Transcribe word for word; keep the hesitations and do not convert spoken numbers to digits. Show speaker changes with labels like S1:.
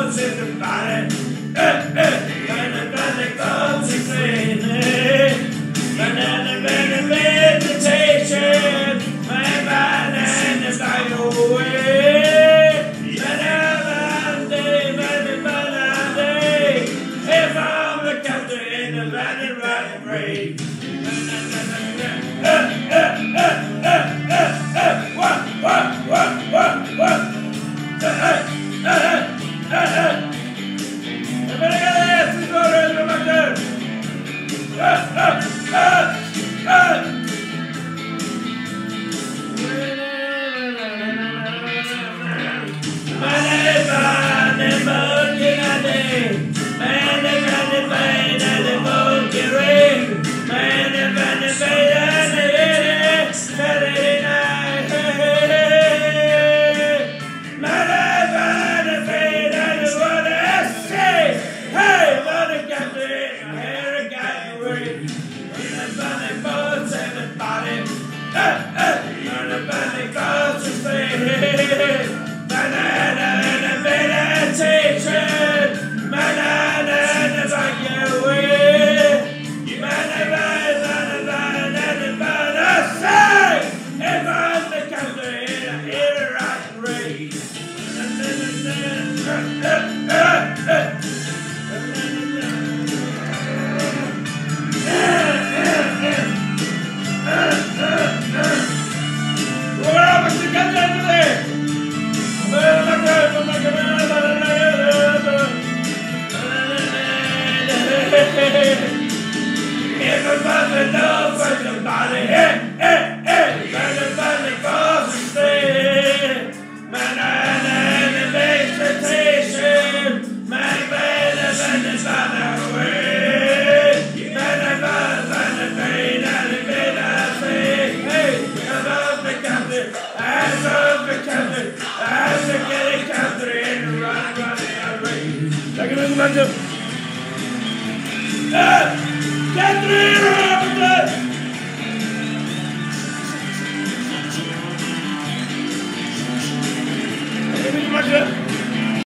S1: goes everybody. Eh, eh, when the goes is crazy. When the meditation, my mind is like away. When day, when day, if I'm the captain in the valley right break. Eh, eh, eh, eh, eh, eh, what, what, what, what, what? Eh, eh, eh, eh, eh. Everybody got to go to my turn. Eh, eh, eh. Everybody knows everybody, hey, hey, hey, everybody goes to stay. Man, and vegetation, man, man, and the away. Man, and the pain, and the pain, and the hey, I love the country, I love the country, I love the country, and run, run, and race. Look at this,